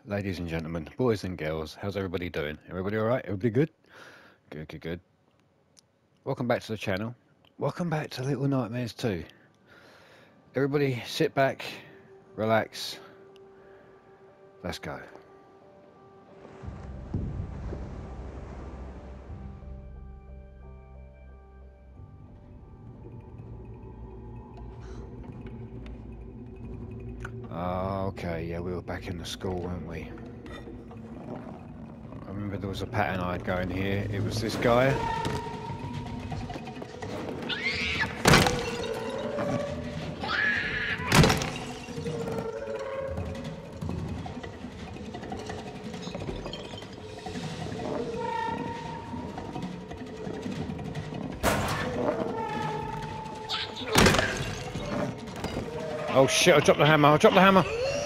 Ladies and gentlemen, boys and girls, how's everybody doing? Everybody all right? Everybody good? Good, good, good. Welcome back to the channel. Welcome back to Little Nightmares 2. Everybody sit back, relax, let's go. Okay, yeah, we were back in the school, weren't we? I remember there was a pattern I had going here. It was this guy. Oh shit, I dropped the hammer, I dropped the hammer!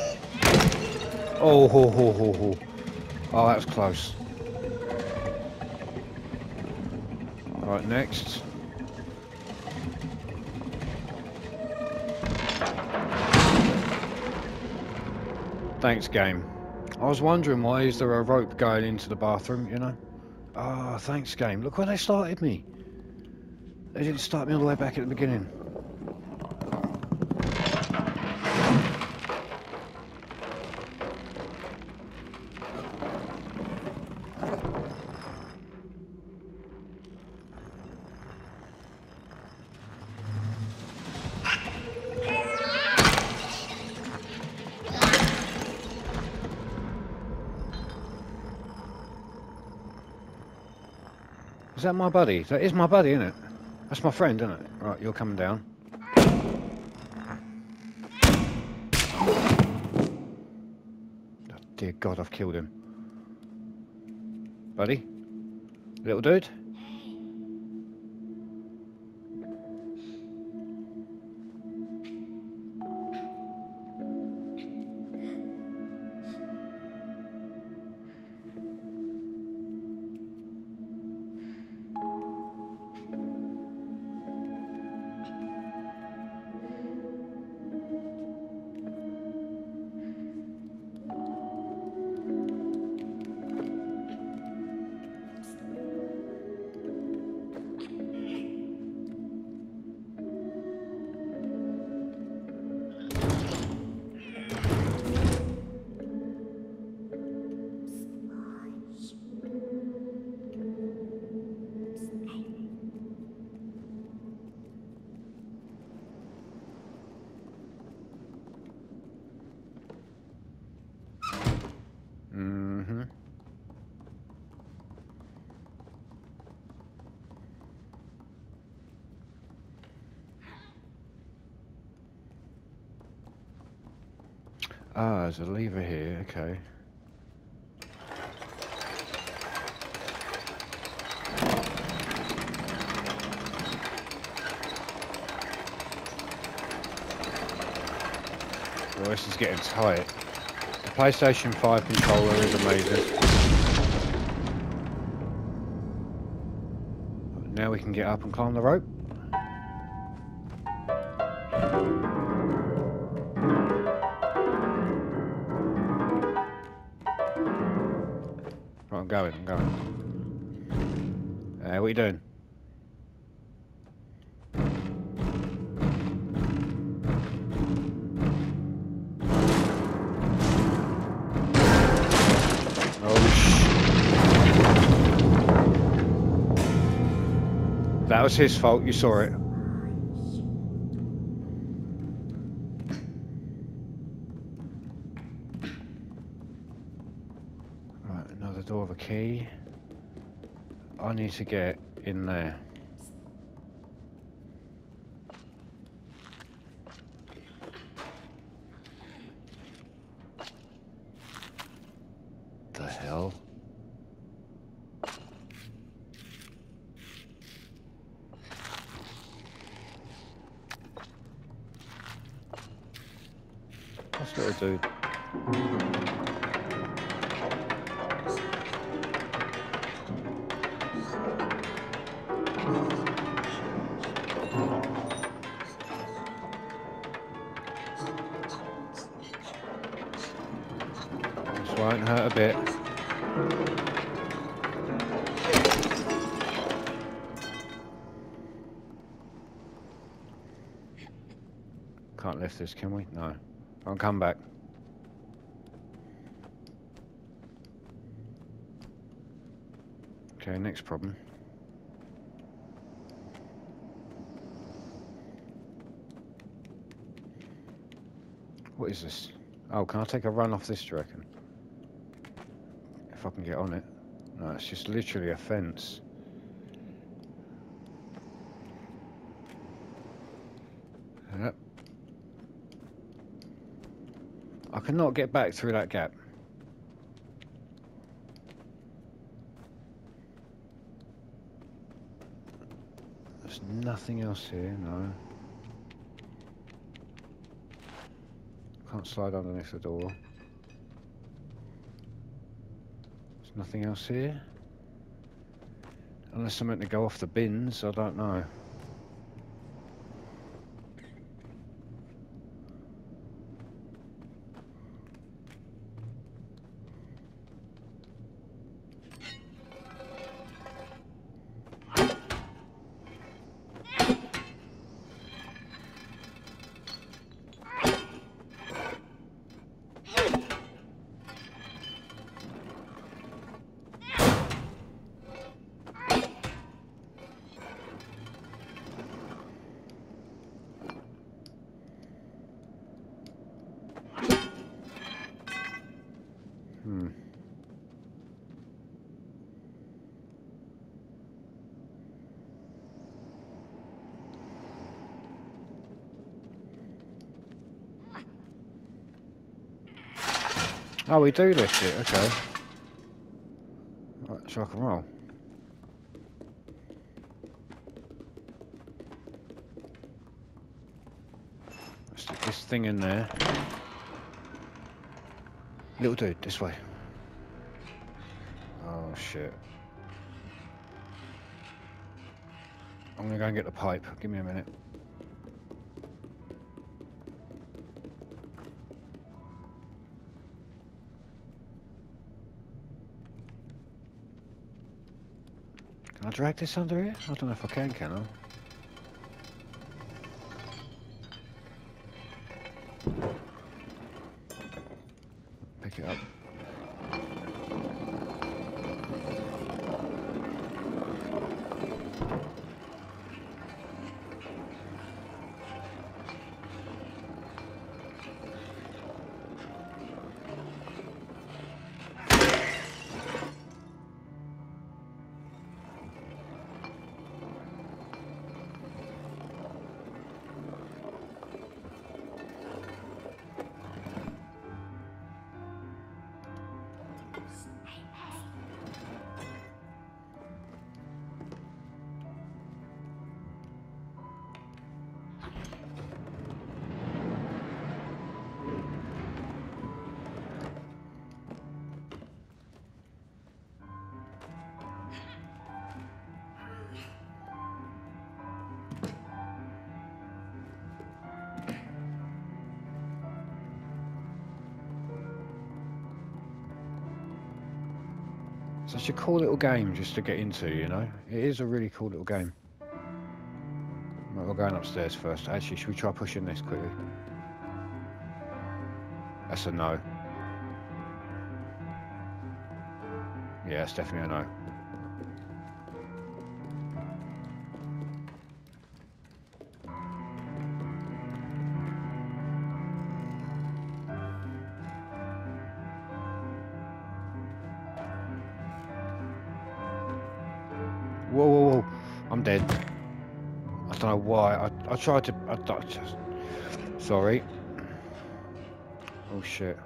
Oh, ho, ho, ho, ho. Oh, that was close. Right, next. Thanks, game. I was wondering, why is there a rope going into the bathroom, you know? Oh, thanks, game. Look where they started me. They didn't start me all the way back at the beginning. Is that my buddy? That is my buddy, isn't it? That's my friend, isn't it? Right, you're coming down. Oh, dear God, I've killed him. Buddy? Little dude? Mm-hmm. Ah, there's a lever here, okay. Well, this is getting tight. The PlayStation 5 controller is amazing. Now we can get up and climb the rope. Right, I'm going. What are you doing? That was his fault, you saw it. Right, another door with a key. I need to get in there. The hell? What's little dude? Won't hurt a bit. Can't lift this, can we? No. I'll come back. Okay, next problem. What is this? Oh, can I take a run off this, do you reckon? If I can get on it. No, it's just literally a fence. Yep. I cannot get back through that gap. There's nothing else here, no. Can't slide underneath the door. There's nothing else here. Unless I'm meant to go off the bins, I don't know. Oh, we do lift it, okay. Right, so I can roll. Stick this thing in there. Little dude, this way. Oh shit. I'm gonna go and get the pipe. Give me a minute. Can I drag this under here? I don't know if I can I? Pick it up. Such a cool little game just to get into, you know? It is a really cool little game. Right, we're going upstairs first. Actually, should we try pushing this quickly? That's a no. Yeah, it's definitely a no. Whoa, whoa, whoa. I'm dead. I don't know why. I tried to... I just... Sorry. Oh, shit.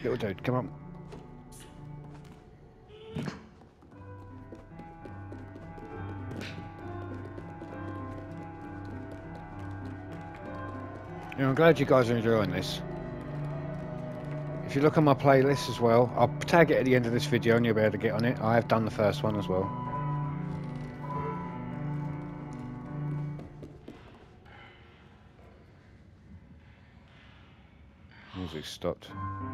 Little dude, come on. Yeah, I'm glad you guys are enjoying this. If you look on my playlist as well, I'll tag it at the end of this video and you'll be able to get on it. I have done the first one as well. Music stopped.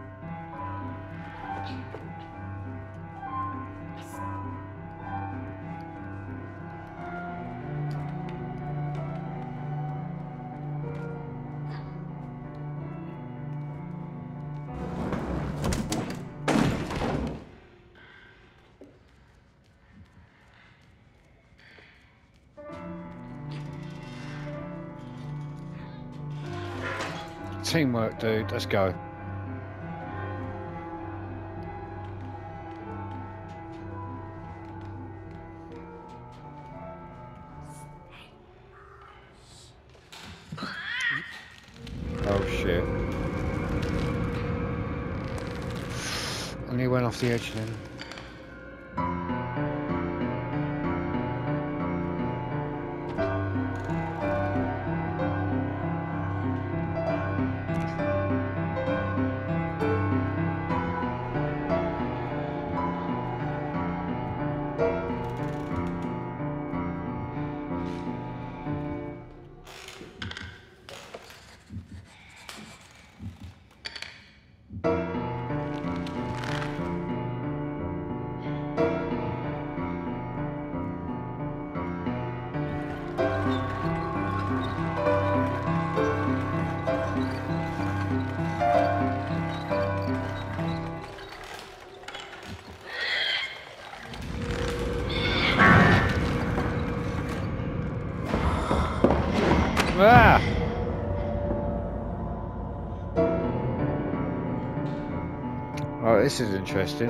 Teamwork, dude. Let's go. Oh shit. And he went off the edge then. Ah! Oh, this is interesting.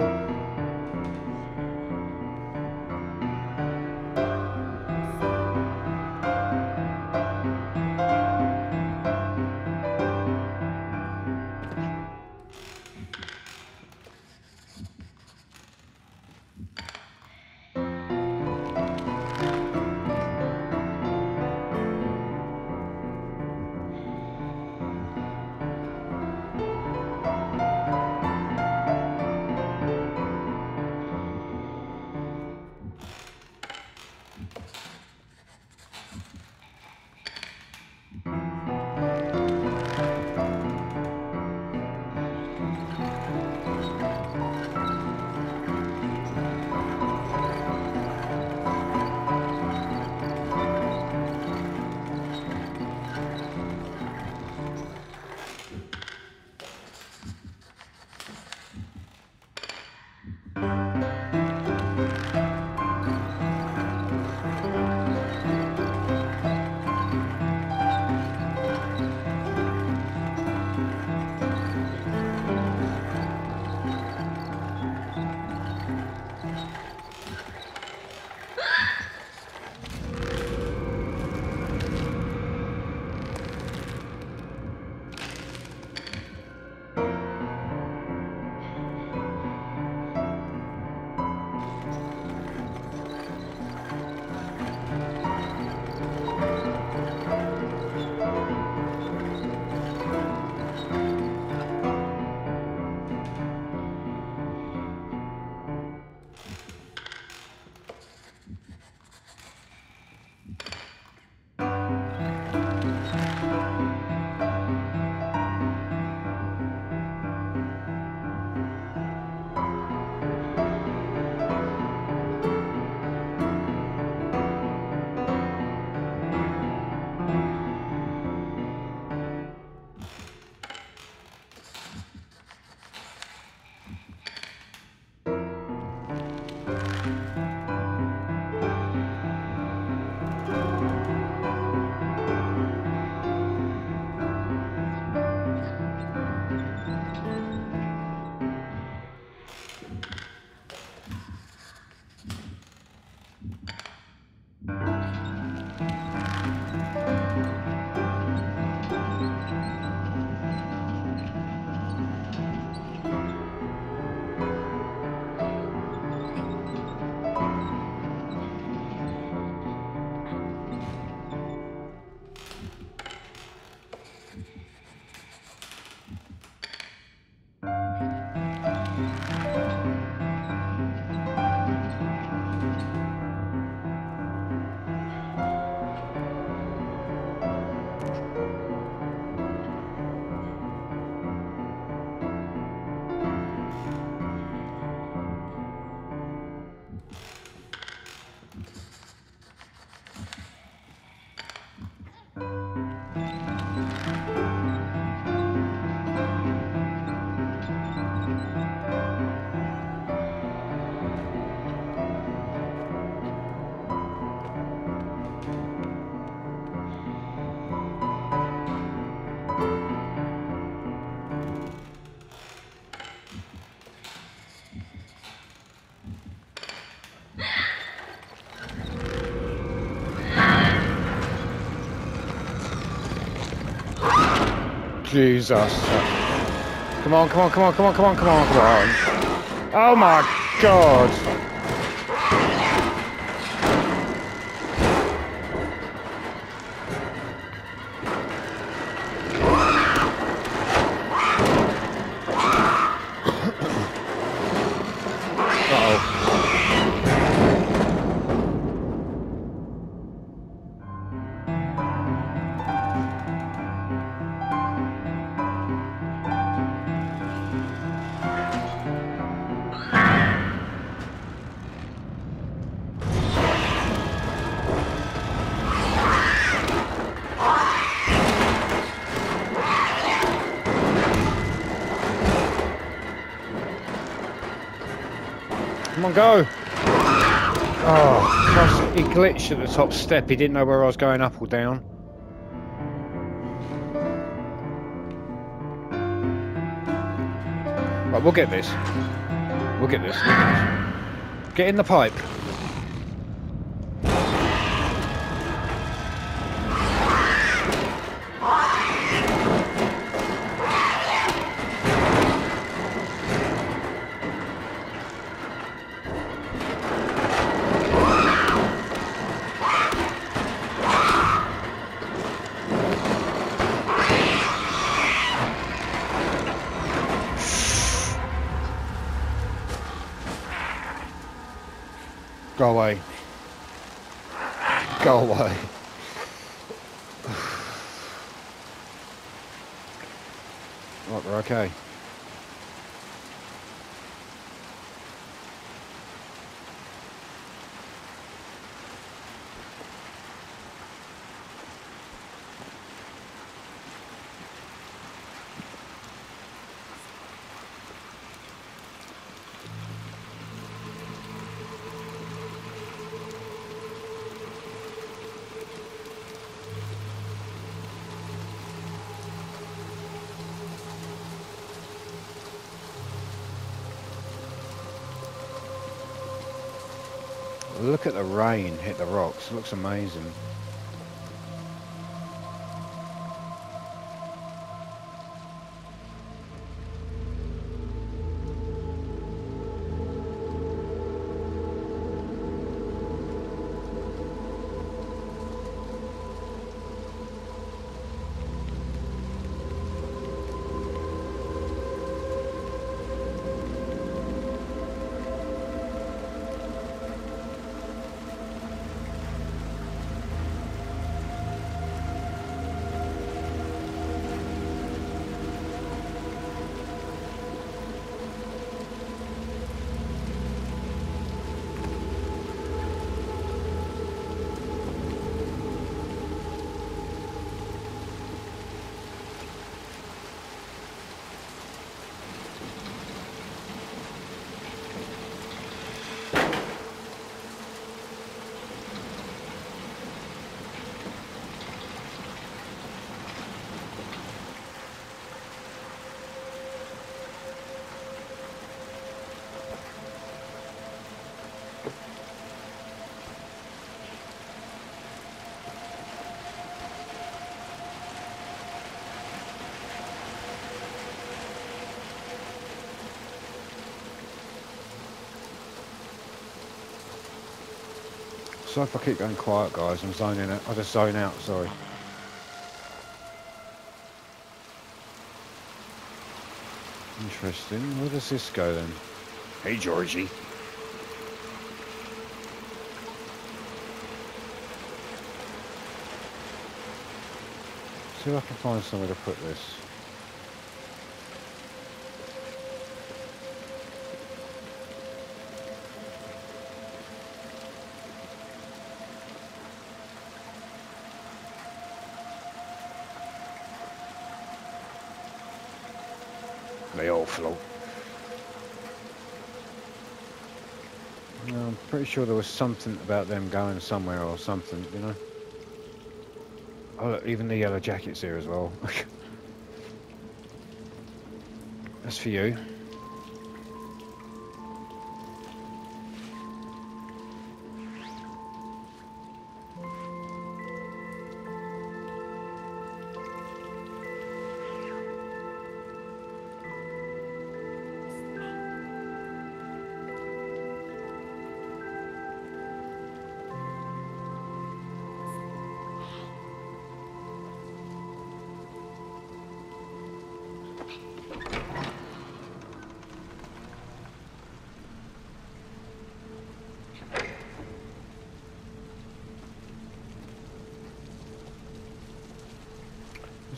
Jesus. Come on, come on, come on, come on, come on, come on, come on. Oh my God. Come on, go! Oh, gosh, he glitched at the top step. He didn't know where I was going, up or down. Right, we'll get this. We'll get this. We'll get this. Get in the pipe. Go away. Go away. Right, we're okay. Look at the rain hit the rocks. It looks amazing. So if I keep going quiet, guys, I'm zoning out. I just zone out, sorry. Interesting. Where does this go then? Hey, Georgie. See if I can find somewhere to put this. They all float. I'm pretty sure there was something about them going somewhere or something, you know? Oh, look, even the yellow jacket's here as well. That's for you.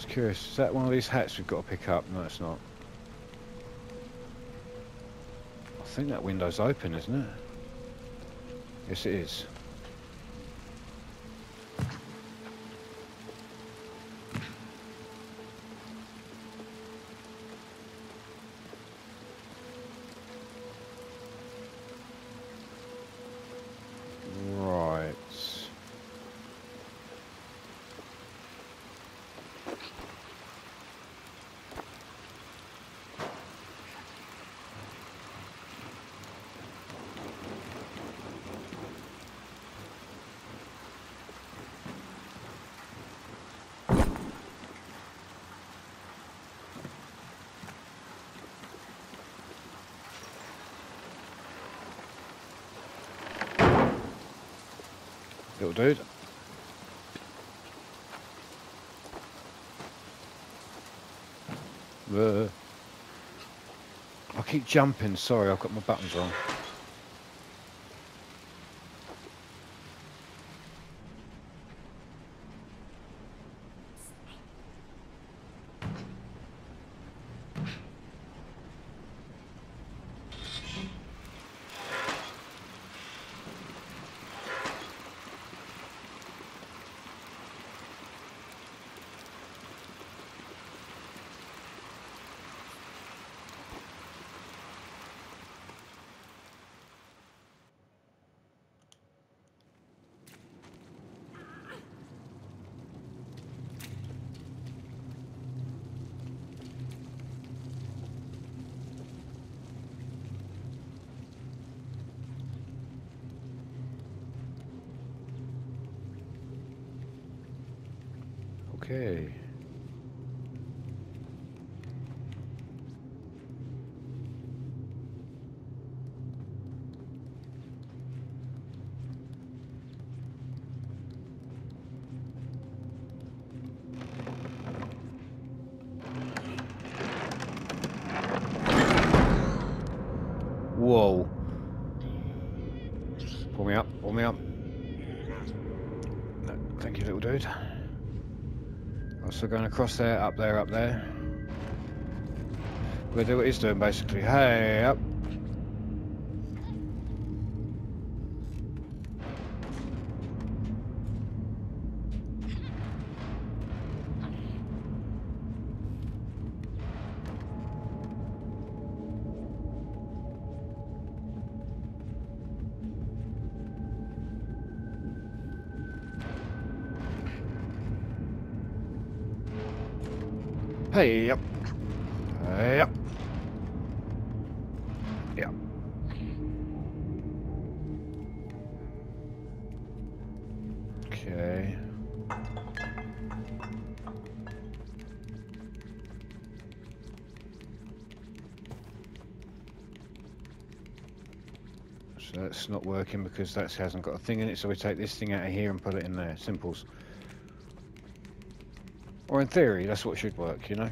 Just curious, is that one of these hats we've got to pick up? No, it's not. I think that window's open, isn't it? Yes, it is. Right. Little dude. I keep jumping, sorry, I've got my buttons wrong. Okay. Whoa. Pull me up, pull me up. No, thank you, little dude. Also going across there, up there, up there. We're gonna do what he's doing basically. Hey, up. Hey, up. Hey, up. Yeah. Okay. So that's not working because that hasn't got a thing in it, so we take this thing out of here and put it in there. Simples. Or in theory, that's what should work, you know?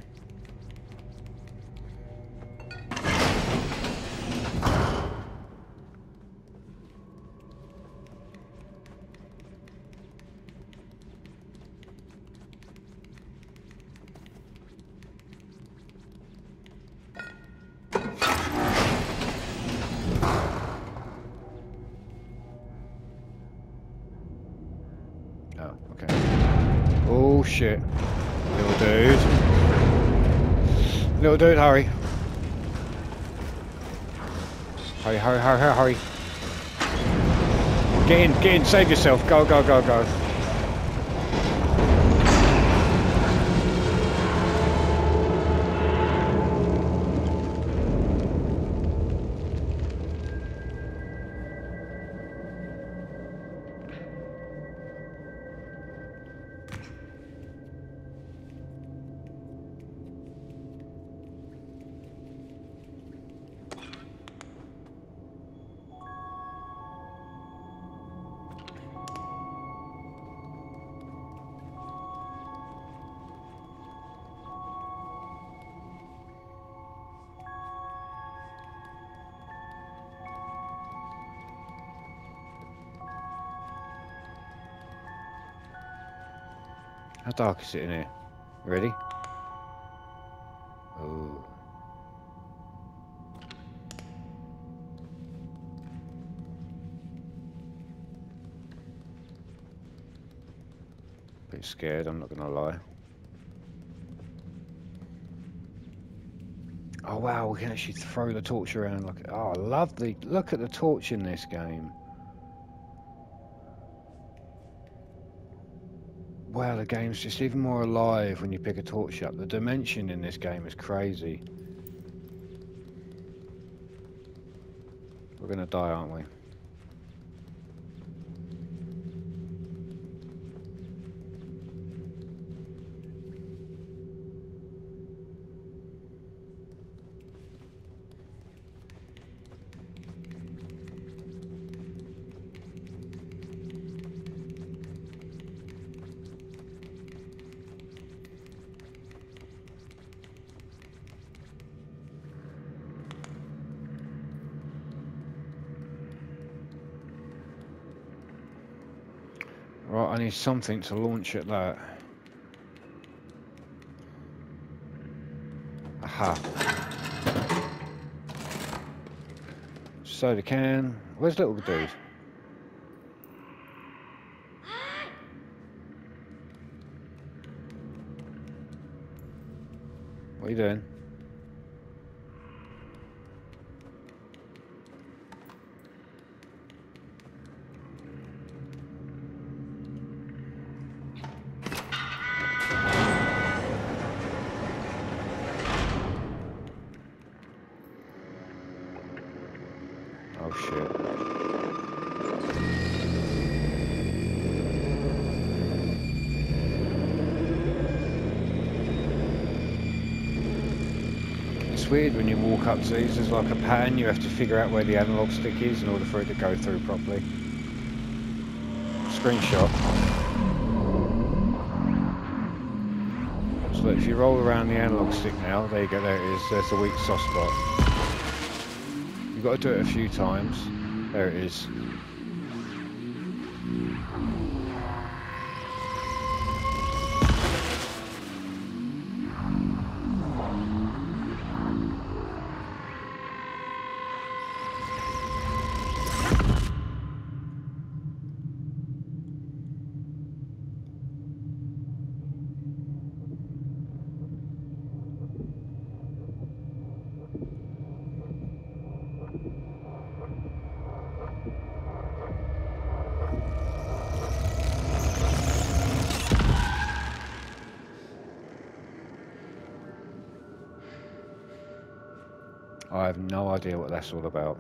Oh, okay. Oh shit. Little dude. Little dude, hurry. Hurry, hurry, hurry, hurry, hurry. Get in, save yourself. Go, go, go, go. How dark is it in here? Ready? Oh. Bit scared, I'm not gonna lie. Oh wow, we can actually throw the torch around like, oh, I love the, look at the torch in this game. Wow, the game's just even more alive when you pick a torch up. The dimension in this game is crazy. We're gonna die, aren't we? Right, I need something to launch at that. Aha. Soda can. Where's little dude? What are you doing? Oh shit. It's weird when you walk up to these, there's like a pattern, you have to figure out where the analog stick is in order for it to go through properly. Screenshot. So if you roll around the analog stick now, there you go, there it is, there's the weak soft spot. You've got to do it a few times. There it is. I have no idea what that's all about.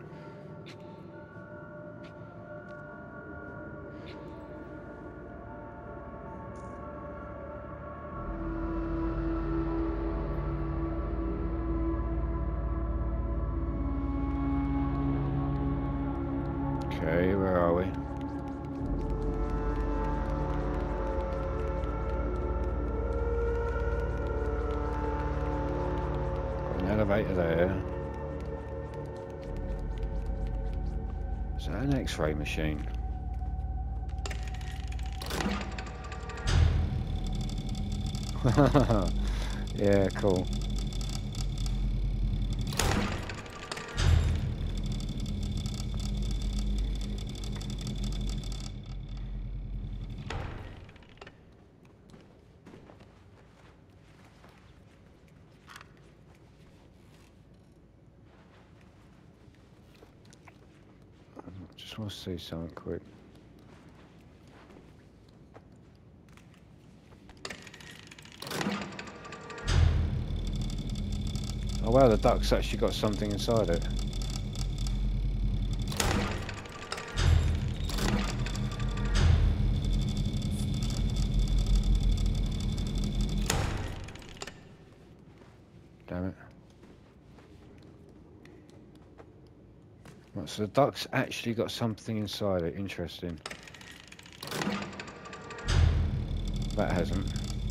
Okay, where are we? Got an elevator there. Is that an X-ray machine? Yeah, cool. Just want to see something quick. Oh wow, the duck's actually got something inside it. Damn it. Right, so the duck's actually got something inside it. Interesting. That hasn't.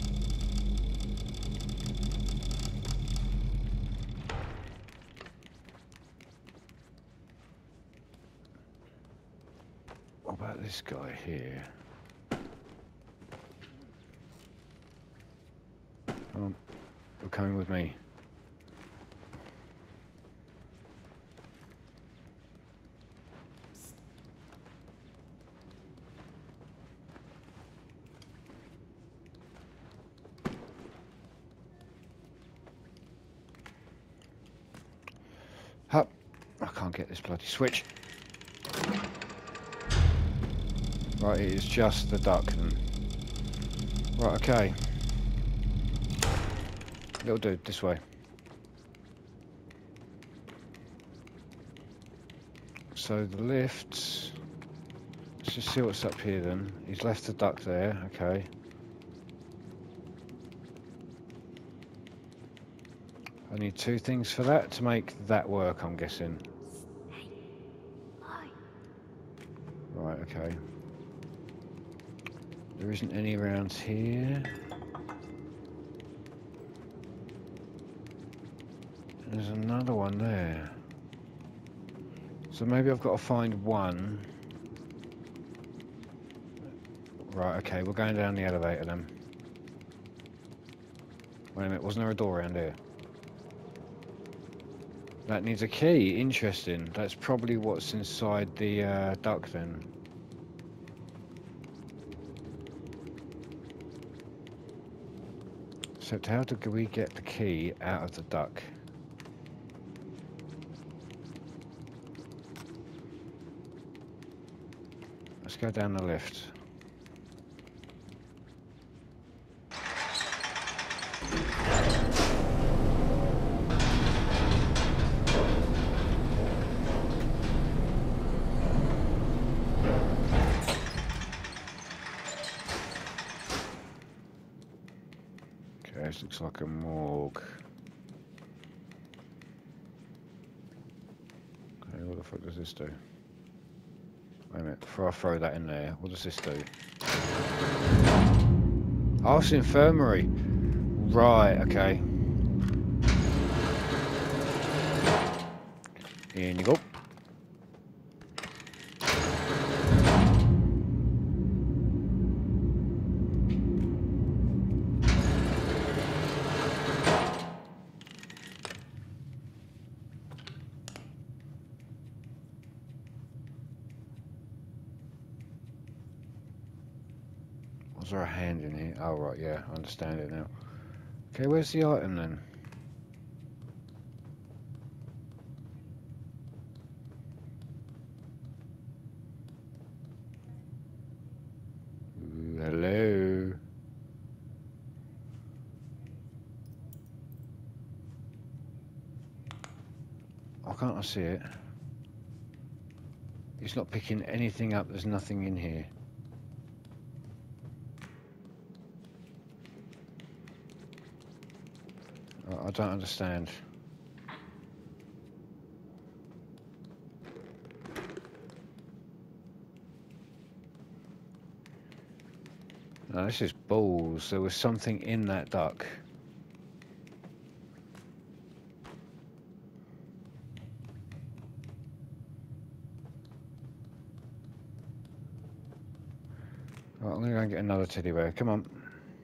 What about this guy here? coming with me. Hup. I can't get this bloody switch. Right, it is just the duck then. Right, okay. Little dude, this way. So the lift. Let's just see what's up here then. He's left the duck there, okay. I need 2 things for that to make that work, I'm guessing. Right, okay. There isn't any around here. There's another one there. So maybe I've got to find one. Right, okay, we're going down the elevator then. Wait a minute, wasn't there a door around here? That needs a key, interesting. That's probably what's inside the duck then. So how do we get the key out of the duck? Let's go down the lift. Okay, this looks like a morgue. Okay, what the fuck does this do? Wait a minute, before I throw that in there, what does this do? Oh, it's an infirmary. Right, okay. In you go. Was there a hand in here? Oh, right, yeah, I understand it now. Okay, where's the item then? Ooh, hello. Why can't I see it? It's not picking anything up, there's nothing in here. I don't understand. No, this is balls. There was something in that duck. Right, I'm gonna go and get another teddy bear. Come on.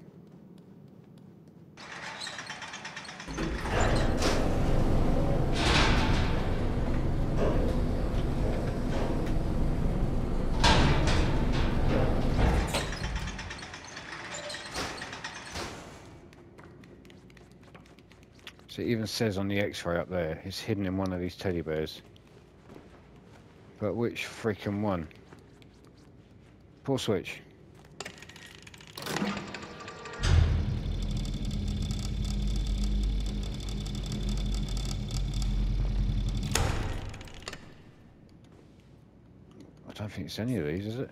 So it even says on the X-ray up there, it's hidden in one of these teddy bears. But which freaking one? Pull switch. I don't think it's any of these, is it?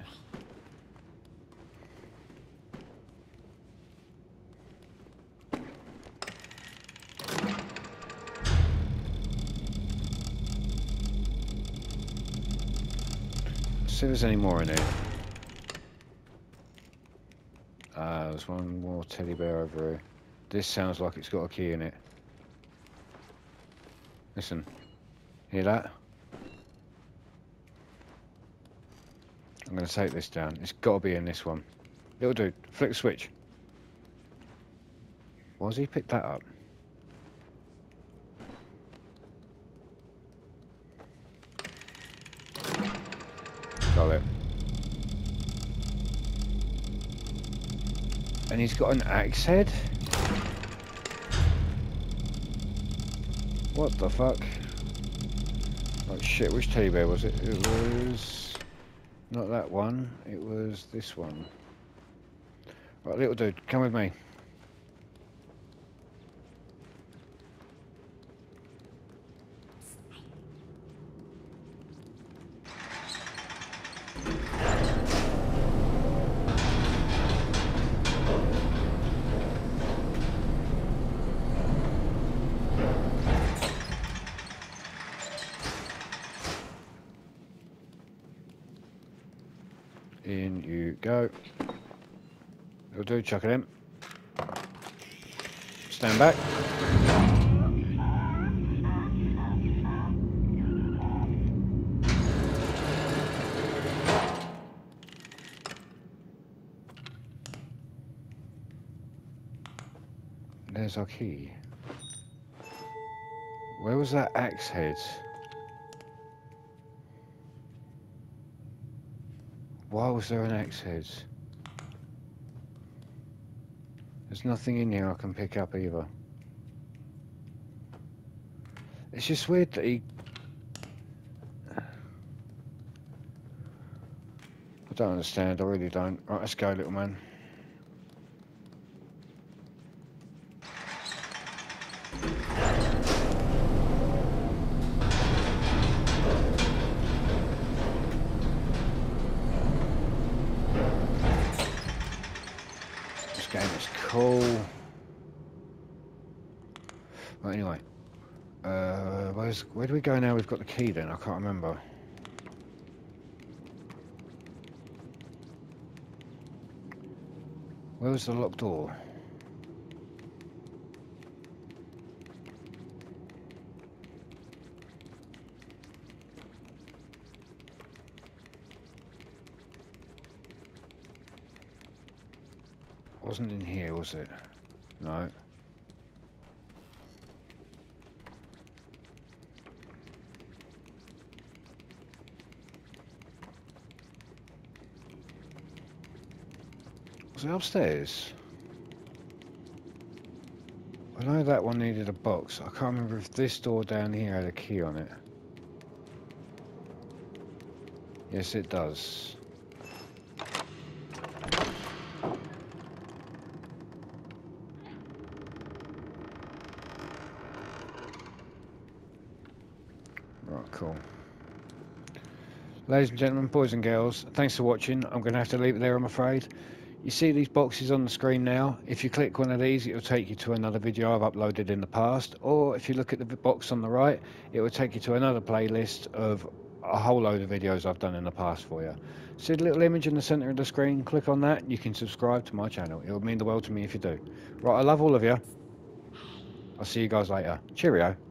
See if there's any more in here. There's one more teddy bear over here. This sounds like it's got a key in it. Listen. Hear that? I'm going to take this down. It's got to be in this one. Little dude, flick the switch. Why has he picked that up? And he's got an axe head? What the fuck? Oh shit, which teddy bear was it? It was... not that one, it was this one. Right, little dude, come with me. In you go. It'll do, chuck it in. Stand back. There's our key. Where was that axe head? Why was there an axe head? There's nothing in here I can pick up either. It's just weird that he... I don't understand, I really don't. Right, let's go, little man. This game is cool. Right, anyway. Where do we go now? We've got the key then, I can't remember. Where was the locked door? Wasn't in here, was it? No. Was it upstairs? I know that one needed a box. I can't remember if this door down here had a key on it. Yes, it does. Right, cool. Ladies and gentlemen, boys and girls, thanks for watching. I'm going to have to leave it there, I'm afraid. You see these boxes on the screen now? If you click one of these, it will take you to another video I've uploaded in the past. Or if you look at the box on the right, it will take you to another playlist of a whole load of videos I've done in the past for you. See the little image in the centre of the screen? Click on that and you can subscribe to my channel. It would mean the world to me if you do. Right, I love all of you. I'll see you guys later. Cheerio.